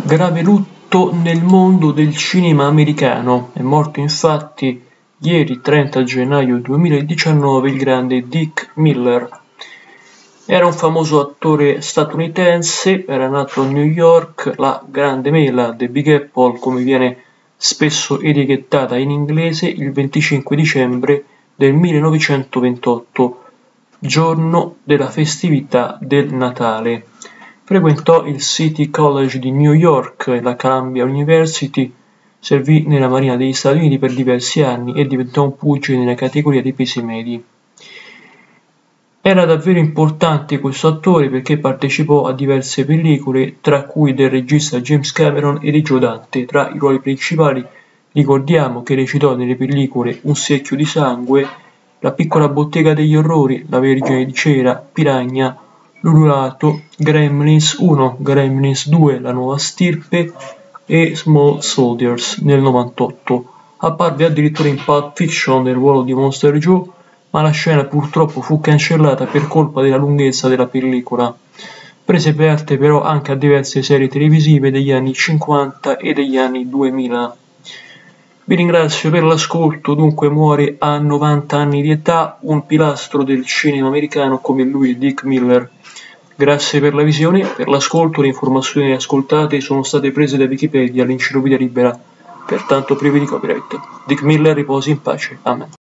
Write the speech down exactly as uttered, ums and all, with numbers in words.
Grave lutto nel mondo del cinema americano. È morto infatti ieri trenta gennaio duemiladiciannove il grande Dick Miller. Era un famoso attore statunitense, era nato a New York, la grande mela, The Big Apple come viene spesso etichettata in inglese, il venticinque dicembre del millenovecentoventotto, giorno della festività del Natale. Frequentò il City College di New York e la Columbia University, servì nella Marina degli Stati Uniti per diversi anni e diventò un pugile nella categoria dei pesi medi. Era davvero importante questo attore perché partecipò a diverse pellicole, tra cui del regista James Cameron e di Joe Dante. Tra i ruoli principali ricordiamo che recitò nelle pellicole Un secchio di sangue, La piccola bottega degli orrori, La Vergine di cera, Piranha, L'ululato, Gremlins uno, Gremlins due, La nuova stirpe e Small Soldiers nel novantotto. Apparve addirittura in Pulp Fiction nel ruolo di Monster Joe, ma la scena purtroppo fu cancellata per colpa della lunghezza della pellicola. Prese parte però anche a diverse serie televisive degli anni cinquanta e degli anni duemila. Vi ringrazio per l'ascolto, dunque muore a novanta anni di età un pilastro del cinema americano come lui, Dick Miller. Grazie per la visione, per l'ascolto, le informazioni ascoltate sono state prese da Wikipedia, l'enciclopedia libera, pertanto prive di copyright. Dick Miller riposi in pace. Amen.